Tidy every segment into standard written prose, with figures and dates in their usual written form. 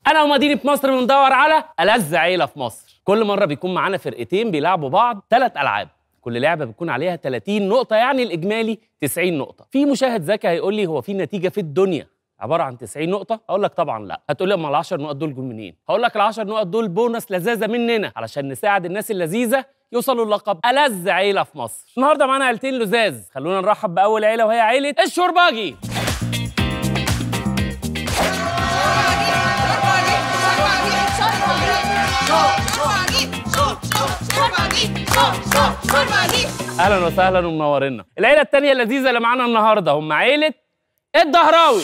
انا ومدينه مصر بندور على ألذ عيله في مصر. كل مره بيكون معانا فرقتين بيلعبوا بعض 3 ألعاب، كل لعبه بيكون عليها 30 نقطه، يعني الاجمالي 90 نقطه. في مشاهد ذكي هيقول لي هو في نتيجه في الدنيا عباره عن 90 نقطه؟ اقول لك طبعا لا. هتقول لي امال ال10 نقط دول جم منين؟ هقول لك ال10 نقط دول بونص لذاذه مننا علشان نساعد الناس اللذيذه يوصلوا للقب ألذ عيله في مصر. النهارده معانا عيلتين لذاذ، خلونا نرحب باول عيله وهي عيله الشرباجي. اهلا وسهلا ومنورنا. العيله الثانيه اللذيذه اللي معانا النهارده هم عيله الدهراوي.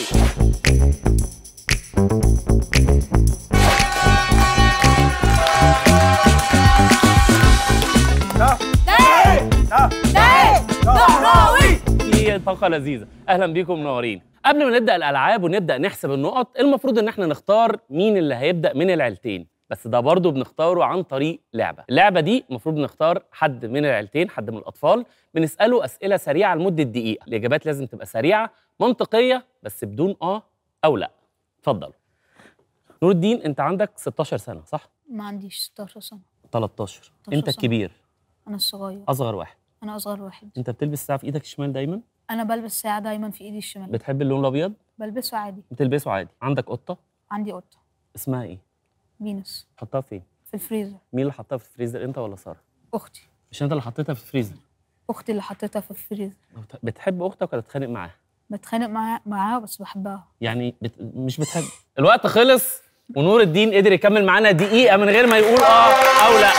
في طاقه لذيذه. اهلا بيكم منورين. قبل ما نبدا الالعاب ونبدا نحسب النقط، المفروض ان احنا نختار مين اللي هيبدا من العيلتين، بس ده برضه بنختاره عن طريق لعبه. اللعبه دي المفروض نختار حد من العيلتين، حد من الاطفال، بنساله اسئله سريعه لمده دقيقه. الاجابات لازم تبقى سريعه منطقيه بس بدون او لا. اتفضل. نور الدين، انت عندك 16 سنه صح؟ ما عنديش 16 سنه. 13. انت الكبير؟ انا الصغير. اصغر واحد؟ انا اصغر واحد. انت بتلبس ساعه في ايدك الشمال دايما؟ انا بلبس ساعه دايما في ايدي الشمال. بتحب اللون الابيض؟ بلبسه عادي. بتلبسه عادي. عندك قطه؟ عندي قطه. اسمها ايه؟ فينوس. حطها فين؟ في الفريزر. مين اللي حطها في الفريزر، انت ولا ساره؟ اختي. مش انت اللي حطيتها في الفريزر؟ اختي اللي حطيتها في الفريزر. بتحب اختك ولا بتتخانق معاها؟ بتخانق معاها بس بحبها. يعني مش بتحب. الوقت خلص ونور الدين قدر يكمل معانا دقيقه من غير ما يقول او لا.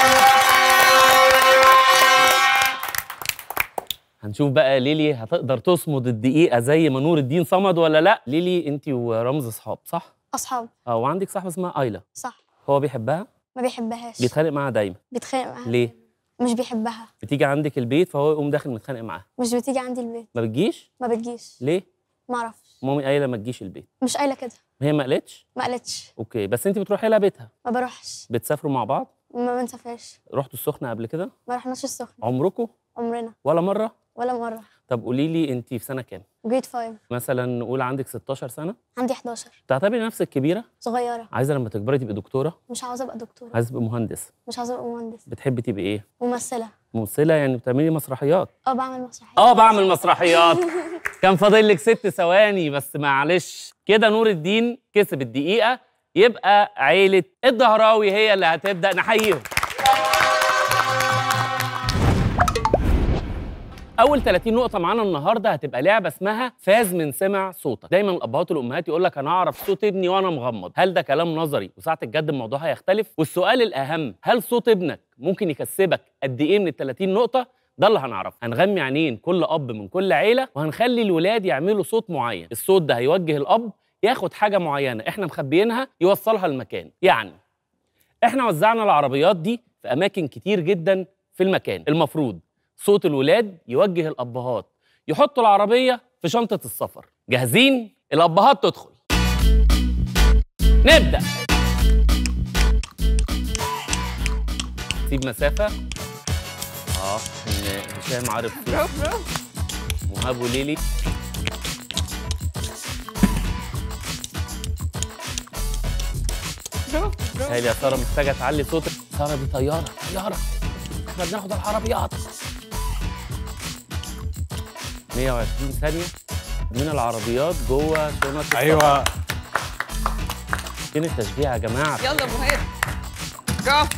هنشوف بقى ليلي هتقدر تصمد الدقيقه زي ما نور الدين صمد ولا لا. ليلي، انت ورمز اصحاب صح؟ اصحاب. وعندك صاحبه اسمها ايلا صح. هو بيحبها؟ ما بيحبهاش. بيتخانق معاها دايما؟ بيتخانق معاها. ليه؟ مش بيحبها. بتيجي عندك البيت فهو يقوم داخل متخانق معاها؟ مش بتيجي عندي البيت. ما بتجيش؟ ما بتجيش. ليه؟ ما اعرفش. مامي قايله ما تجيش البيت. مش قايله كده. هي ما قالتش؟ ما قالتش. اوكي، بس انت بتروحي لها بيتها؟ ما بروحش. بتسافروا مع بعض؟ ما بنسافرش. رحتوا السخنه قبل كده؟ ما رحناش السخنه. عمركم؟ عمرنا. ولا مره؟ ولا مره. طب قولي لي انت في سنه كام؟ جريد 5. مثلا نقول عندك 16 سنه؟ عندي 11. تعتبري نفسك كبيره؟ صغيره. عايزه لما تكبري تبقي دكتوره؟ مش عاوزه ابقى دكتوره. عايزه تبقي مهندس؟ مش عاوزه ابقى مهندس. بتحبي تبقي ايه؟ ممثله. ممثله، يعني بتعملي مسرحيات؟ بعمل مسرحيات. بعمل مسرحيات. كان فاضل لك 6 ثواني بس معلش. كده نور الدين كسب الدقيقه، يبقى عيله الدهراوي هي اللي هتبدا. نحييهم. أول 30 نقطة معانا النهارده هتبقى لعبة اسمها فاز من سمع صوتك. دايما الأبهات والأمهات يقول لك أنا أعرف صوت ابني وأنا مغمض. هل ده كلام نظري وساعة الجد الموضوع هيختلف؟ والسؤال الأهم، هل صوت ابنك ممكن يكسبك قد إيه من ال30 نقطة؟ ده اللي هنعرفه. هنغمي عينين كل أب من كل عيلة وهنخلي الولاد يعملوا صوت معين. الصوت ده هيوجه الأب ياخد حاجة معينة إحنا مخبيينها يوصلها المكان. يعني إحنا وزعنا العربيات دي في أماكن كتير جدا في المكان. المفروض صوت الولاد يوجه الأبهات يحطوا العربية في شنطة السفر. جاهزين؟ الأبهات تدخل. نبدأ. سيب مسافة. إن هشام عارف صوت. مهاب وليلي. هاي يا سارة محتاجة تعلي صوتك. سارة دي طيارة. احنا بناخد العربيات. 120 ثانية من العربيات جوه شنط السفر. ايوه. فين التشجيع يا جماعة؟ يلا مهاب. برافو.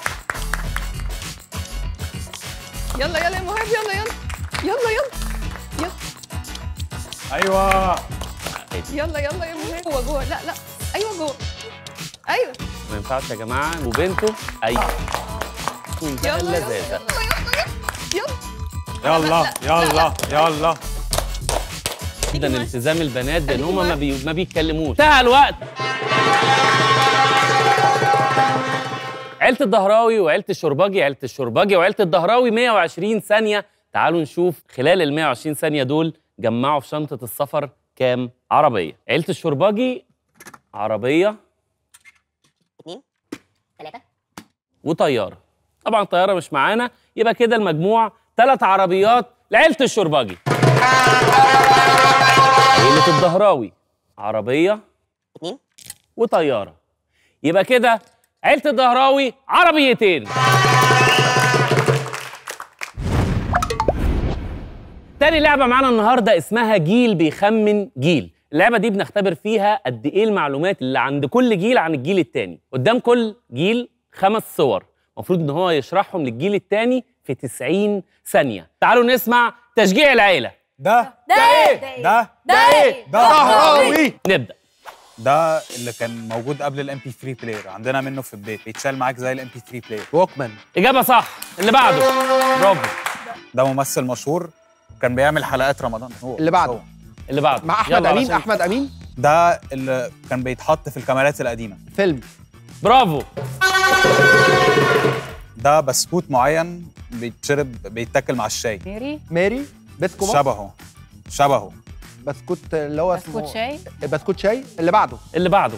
يلا يا مهاب، يلا. ايوه. يلا يا مهاب. جوه. لا. ايوه جوه. ايوه. ما ينفعش يا جماعة. وبنته ايوه. يلا اللذاذة. يلا. جدا التزام البنات بان هم ما بيتكلموش. انتهى الوقت. عيلة الدهراوي وعيلة الشرباجي، وعيلة الدهراوي 120 ثانية. تعالوا نشوف خلال ال 120 ثانية دول جمعوا في شنطة السفر كام عربية. عيلة الشرباجي عربية 2 3 وطيارة. طبعا الطيارة مش معانا، يبقى كده المجموع 3 عربيات لعيلة الشرباجي. عيلة الدهراوي عربية 2 وطيارة، يبقى كده عيلة الدهراوي عربيتين. تاني لعبة معانا النهاردة اسمها جيل بيخمن جيل. اللعبة دي بنختبر فيها قد ايه المعلومات اللي عند كل جيل عن الجيل التاني. قدام كل جيل 5 صور، المفروض ان هو يشرحهم للجيل التاني في 90 ثانية. تعالوا نسمع تشجيع العيلة. ده ايه؟ ده ايه؟ دهراوي. نبدأ. ده اللي كان موجود قبل الام بي 3 بلاير، عندنا منه في البيت، بيتشال معاك زي الام بي 3 بلاير. ووكمان. إجابة صح. اللي بعده. برافو. ده ممثل مشهور كان بيعمل حلقات رمضان. هو اللي بعده. هو. اللي بعده مع احمد يلا امين. علشان- احمد امين. ده اللي كان بيتحط في الكاميرات القديمه. فيلم. برافو. ده بسكوت معين بيتشرب بيتاكل مع الشاي. ماري. بسكو مصر. شبهه بسكوت اللي هو بسكوت اسمه شاي. بسكوت شاي. اللي بعده. اللي بعده.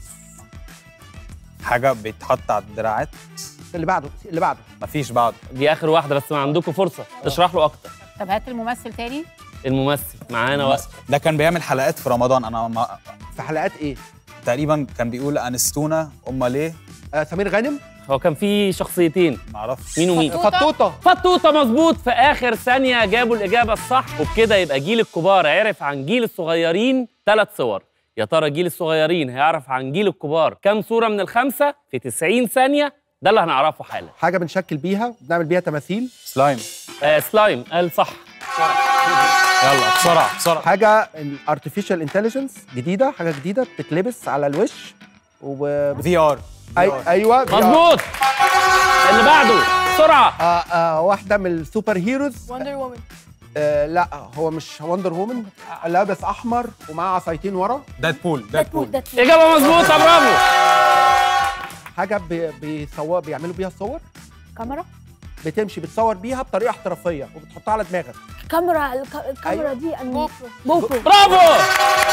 حاجه بيتحط على الدراعات. اللي بعده. اللي بعده. مفيش بعد. دي آخر واحدة بس ما عندكم فرصة اشرح له أكتر. طب هات الممثل تاني. الممثل معانا وقت. ده كان بيعمل حلقات في رمضان. في حلقات ايه؟ تقريبا كان بيقول انستونا امال ايه. سمير غانم. هو كان في شخصيتين، معرفش مين ومين؟ فطوطه. فطوطة مظبوط. في آخر ثانية جابوا الإجابة الصح، وبكده يبقى جيل الكبار عرف عن جيل الصغيرين 3 صور. يا ترى جيل الصغيرين هيعرف عن جيل الكبار كام صورة من ال5 في 90 ثانية؟ ده اللي هنعرفه حالا. حاجه بنشكل بيها، بنعمل بيها تماثيل. سلايم. سلايم قال صح. يلا بسرعه بسرعه. حاجه الارتفيشال انتليجنس جديده، حاجه جديده بتتلبس على الوش في ار. ايوه مظبوط. اللي بعده بسرعة. واحده من السوبر هيروز. وندر وومن. لا هو مش وندر وومن. لابس احمر ومعاه عصايتين ورا. ديدبول. إجابة مظبوطة. برافو. حاجه بيعملوا بيها صور. كاميرا. بتمشي بتصور بيها بطريقه احترافيه وبتحطها على دماغك. الكاميرا أيوة. دي جوبرو. برافو.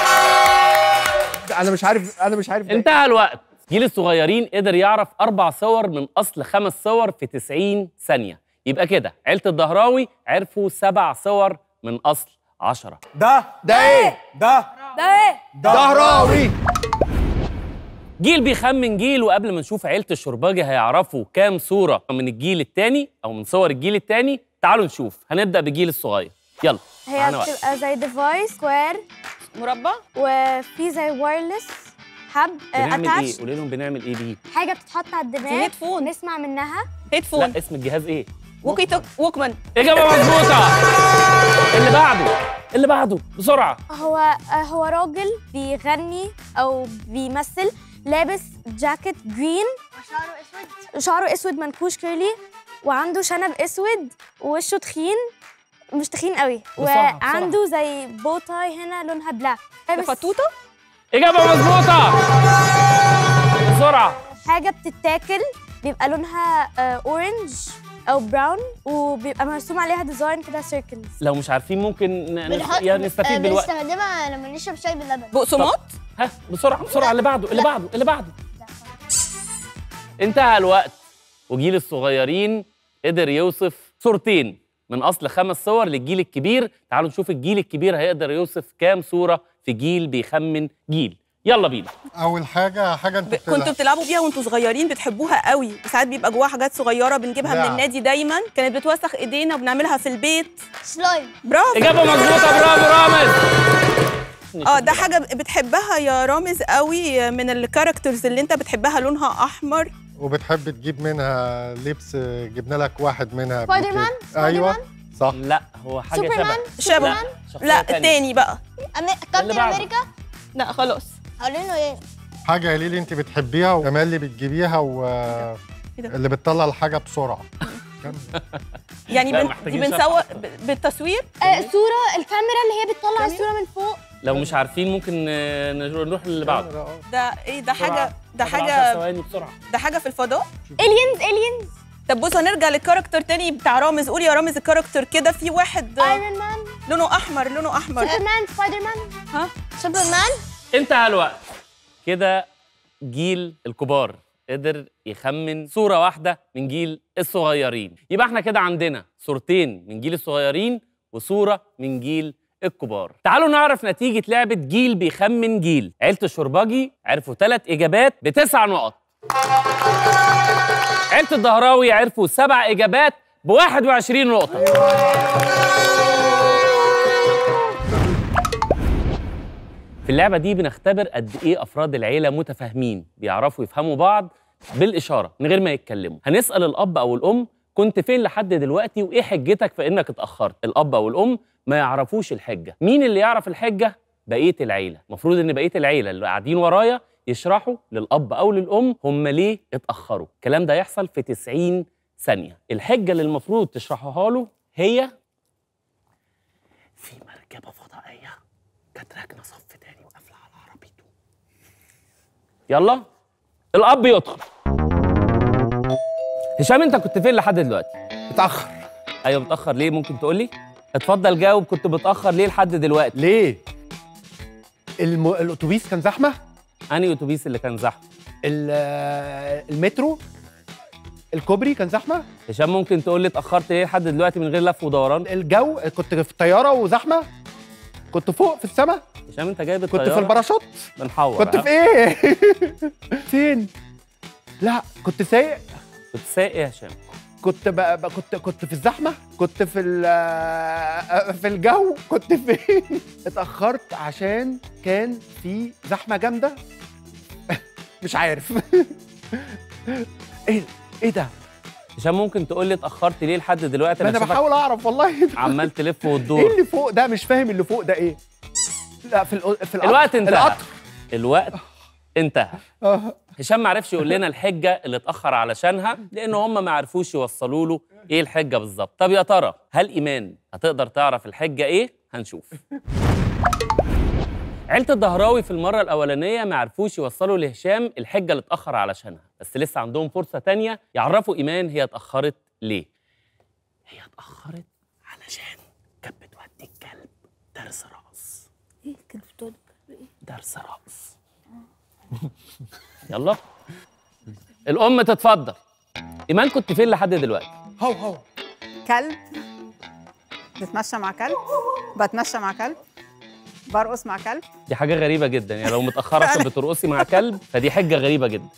انا مش عارف ده. انتهى الوقت. جيل الصغيرين قدر يعرف 4 صور من أصل 5 صور في 90 ثانية. يبقى كده عيلة الدهراوي عرفوا 7 صور من أصل 10. ده ايه؟ ده ايه؟ دهراوي. جيل بيخمن جيل، وقبل ما نشوف عيلة الشرباجي هيعرفوا كام صورة من الجيل التاني أو من صور الجيل التاني، تعالوا نشوف. هنبدأ بجيل الصغير. يلا. هي معانا وقت. بتبقى زي ديفايس سكوير مربع. وفي زي وايرلس حب بنعمل اتاتش. إيه؟ قولي لهم بنعمل إيه بيه؟ حاجه بتتحط على الدماغ هيدفون. نسمع منها. هيدفون. لا، اسم الجهاز إيه؟ ووكي توك. ووكمان. إجابة مظبوطة. اللي بعده بسرعة. هو راجل بيغني او بيمثل لابس جاكيت جرين وشعره اسود منكوش كيرلي وعنده شنب اسود ووشه تخين مش تخين قوي بسرعة. وعنده زي بوتاي هنا لونها بلاك لابس فطوطه. إجابة مظبوطة. بسرعة. حاجه بتتاكل بيبقى لونها اورنج او براون وبيبقى مرسوم عليها ديزاين كده سيركلز. لو مش عارفين ممكن نستفيد بالوقت. بنستخدمها لما نشرب شاي باللبن. بقسماط. ها بسرعة. اللي بعده. انتهى الوقت، وجيل الصغيرين قدر يوصف صورتين من أصل 5 صور للجيل الكبير. تعالوا نشوف الجيل الكبير هيقدر يوصف كام صورة في جيل بيخمن جيل. يلا بينا. اول حاجه انتوا كنتوا بتلعبوا بيها وانتوا صغيرين بتحبوها قوي، وساعات بيبقى جواها حاجات صغيره بنجيبها من لا. النادي دايما، كانت بتوسخ ايدينا وبنعملها في البيت. سلايم. برافو. إجابة مظبوطة. برافو رامز. ده حاجه بتحبها يا رامز قوي من الكاركترز اللي انت بتحبها، لونها احمر. وبتحب تجيب منها لبس، جبنا لك واحد منها قبل سبايدر كده. مان؟ ايوه صح. لا، هو حاجة سوبرمان؟ شبه. شخصية لا تانية. التاني بقى. اللي كابتن بعده. امريكا. لا خلاص. قالوا له ايه؟ حاجه يا ليلي انت بتحبيها وكمان اللي بتجيبيها ده؟ اللي بتطلع الحاجه بسرعه. يعني لا، دي محتاجين بنسوق بالتصوير. صورة الكاميرا اللي هي بتطلع الصورة من فوق. لو مش عارفين ممكن نروح للي بعده. ده ايه ده؟ بسرعة. ده فاضل 10 حاجه ثواني بسرعة. ده حاجه في الفضاء. الينز. طب بص هنرجع للكاركتر تاني بتاع رامز. قول يا رامز الكاركتر كده. في واحد ايرون مان. لونه احمر. سوبرمان. سبايدر مان. ها سوبرمان. انتهى الوقت. كده جيل الكبار قدر يخمن صورة واحدة من جيل الصغيرين. يبقى احنا كده عندنا صورتين من جيل الصغيرين وصورة من جيل الكبار. تعالوا نعرف نتيجة لعبة جيل بيخمن جيل. عيلة الشرباجي عرفوا 3 إجابات ب9 نقط. عيلة الدهراوي عرفوا 7 إجابات ب 21 نقطة. في اللعبة دي بنختبر قد إيه أفراد العيلة متفاهمين، بيعرفوا يفهموا بعض بالإشارة من غير ما يتكلموا. هنسأل الأب أو الأم كنت فين لحد دلوقتي وإيه حجتك في إنك اتأخرت؟ الأب أو الأم ما يعرفوش الحجة. مين اللي يعرف الحجة؟ بقية العيلة. المفروض إن بقية العيلة اللي قاعدين ورايا يشرحوا للأب أو للأم هم ليه اتأخروا. الكلام ده يحصل في 90 ثانية. الحجة اللي المفروض تشرحوها له هي في مركبة فضائية كانت راكنة صف تاني وقافلة على عربيته. يلا الأب يدخل. هشام أنت كنت فين لحد دلوقتي؟ متأخر. أيوه متأخر ليه؟ ممكن تقولي؟ اتفضل جاوب. كنت متأخر ليه لحد دلوقتي؟ ليه؟ الأتوبيس كان زحمة؟ أنهي أتوبيس اللي كان زحمة؟ المترو؟ الكوبري كان زحمة؟ هشام ممكن تقول لي اتأخرت ليه لحد دلوقتي من غير لف ودوران؟ الجو كنت في طيارة وزحمة؟ كنت فوق في السماء؟ هشام أنت جايب الطيارة؟ كنت في الباراشوت؟ بنحور. كنت في إيه؟ فين؟ لا كنت سايق. كنت سايق إيه يا هشام؟ كنت في الزحمة؟ كنت في الجو؟ كنت فين؟ اتأخرت عشان كان في زحمة جامدة؟ مش عارف. ايه ده؟ هشام ممكن تقول لي اتأخرت ليه لحد دلوقتي؟ ما انا شايفك بحاول اعرف والله. عمال تلف وتدور. ايه اللي فوق ده؟ مش فاهم اللي فوق ده ايه. لا في القطر. الوقت انتهى. القطر. الوقت انتهى. هشام ما عرفش يقول لنا الحجة اللي اتأخر علشانها لأن هم ما عرفوش يوصلوا له ايه الحجة بالظبط. طب يا ترى هل إيمان هتقدر تعرف الحجة ايه؟ هنشوف. عيلة الدهراوي في المرة الأولانية ما عرفوش يوصلوا لهشام الحجة اللي اتأخر علشانها، بس لسه عندهم فرصة تانية يعرفوا إيمان هي اتأخرت ليه. هي اتأخرت علشان كانت بتودي الكلب درس رقص. ايه كانت بتقول ايه؟ درس رقص. يلا الأم تتفضل. إيمان كنت فين لحد دلوقتي؟ هو كلب، بتمشى مع كلب، بتمشى مع كلب، برقص مع كلب. دي حاجة غريبة جدا، يعني لو متأخرة عشان بترقصي مع كلب فدي حجة غريبة جدا.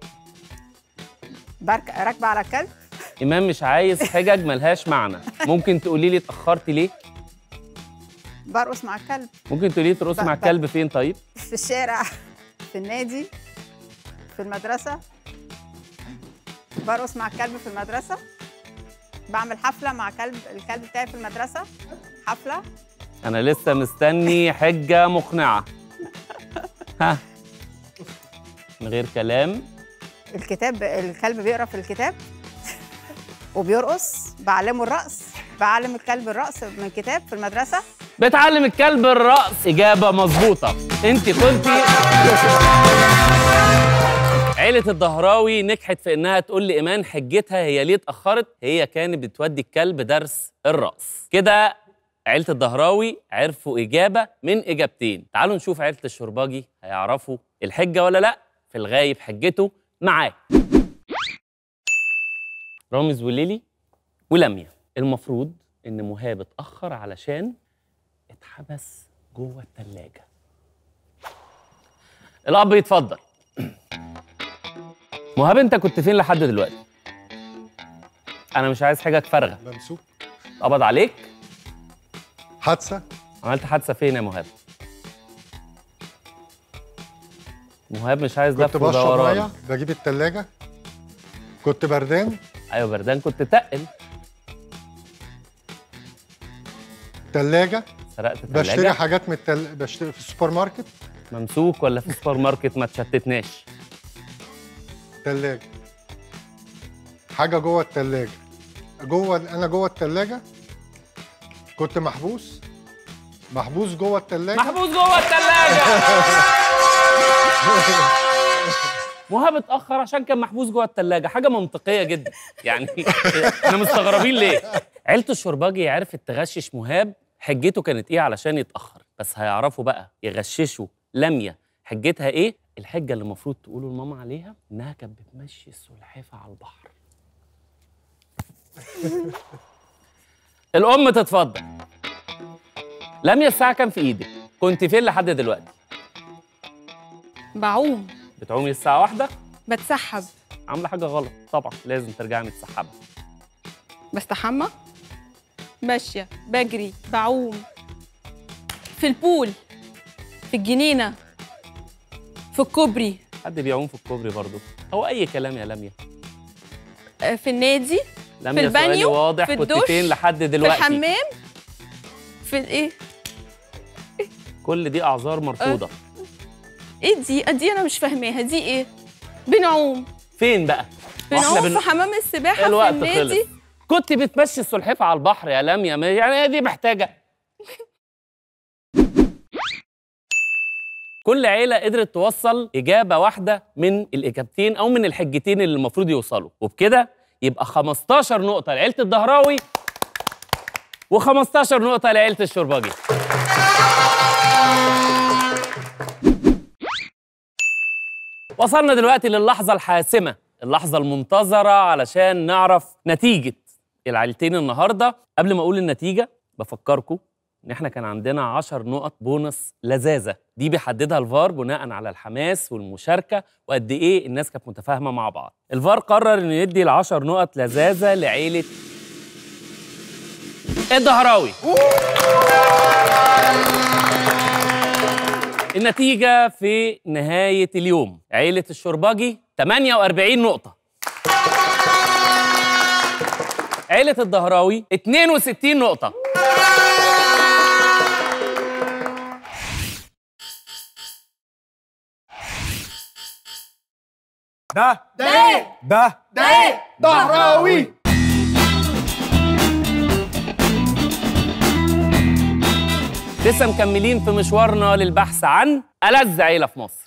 راكبة على الكلب. إيمان مش عايز حجج ملهاش معنى. ممكن تقولي لي اتأخرتي ليه؟ برقص مع الكلب. ممكن تقولي لي ترقصي مع الكلب فين طيب؟ في الشارع، في النادي، في المدرسة. برقص مع الكلب في المدرسة. بعمل حفلة مع الكلب بتاعي في المدرسة. حفلة. أنا لسه مستني حجة مقنعة. ها من غير كلام. الكلب بيقرأ في الكتاب وبيرقص. بعلمه الرقص. بعلم الكلب الرقص من كتاب في المدرسة. بتعلم الكلب الرقص. إجابة مظبوطة. أنت كنتي. عيلة الدهراوي نجحت في إنها تقول لإيمان حجتها هي ليه اتأخرت. هي كانت بتودي الكلب درس الرقص. كده عيلة الدهراوي عرفوا إجابة من إجابتين. تعالوا نشوف عيلة الشرباجي هيعرفوا الحجة ولا لأ في الغايب حجته معاه. رامز وليلي ولميا. المفروض إن مهاب اتأخر علشان اتحبس جوه التلاجة. الأب يتفضل. مهاب أنت كنت فين لحد دلوقتي؟ أنا مش عايز حاجة فارغة. ممسوك. اتقبض عليك؟ حادثة. عملت حادثة فين يا مهاب؟ مهاب مش عايز لف كنت بشرب ودوران. ميه بجيب التلاجة. كنت بردان. ايوه بردان. كنت تقل. تلاجة. سرقت بشتري تلاجة. حاجات بشتري في السوبر ماركت. ممسوك ولا في السوبر ماركت؟ ما تشتتناش. تلاجة. حاجة جوه التلاجة. أنا جوه التلاجة. كنت محبوس جوه التلاجة. محبوس جوه التلاجة. مهاب اتأخر عشان كان محبوس جوه التلاجة. حاجة منطقية جدا يعني. احنا مستغربين ليه؟ عيلة الشرباجي عرفت تغشش مهاب حجته كانت ايه علشان يتأخر، بس هيعرفوا بقى يغششوا لميا حجتها ايه. الحجة اللي المفروض تقولوا لماما عليها انها كانت بتمشي السلحفاة على البحر. الأم تتفضل. لميا الساعة كام في ايدك؟ كنت فين لحد دلوقتي؟ بعوم. بتعومي الساعة 1؟ بتسحب. عامله حاجه غلط طبعا، لازم ترجعي متسحبه. بستحمى. ماشيه، بجري، بعوم، في البول، في الجنينه، في الكوبري. حد بيعوم في الكوبري برضه؟ او اي كلام يا لميا. في النادي، لميا في البانيو، سؤالي واضح، في كنت الدش، فين لحد في دلوقتي؟ الحمام، في الايه؟ كل دي اعذار مرفوضه. ايه دي انا مش فاهماها، دي ايه؟ بنعوم. فين بقى؟ بنعوم في حمام السباحه، في الوقت النادي. خلص. كنت بتمشي السلحفاه على البحر يا لميا، يعني هي دي محتاجه. كل عيلة قدرت توصل إجابة واحدة من الإجابتين أو من الحجتين اللي المفروض يوصلوا، وبكده يبقى 15 نقطة لعيلة الدهراوي و15 نقطة لعيلة الشرباجي. وصلنا دلوقتي للحظة الحاسمة، اللحظة المنتظرة علشان نعرف نتيجة العيلتين النهاردة. قبل ما أقول النتيجة بفكركم إن إحنا كان عندنا 10 نقط بونص لذاذة، دي بيحددها الفار بناء على الحماس والمشاركة وقد إيه الناس كانت متفاهمة مع بعض. الفار قرر إنه يدي ال10 نقط لذاذة لعيلة الدهراوي. النتيجة في نهاية اليوم: عيلة الشرباجي 48 نقطة، عيلة الدهراوي 62 نقطة. ده دهراوي. لسه مكملين في مشوارنا للبحث عن ألذ عيلة في مصر.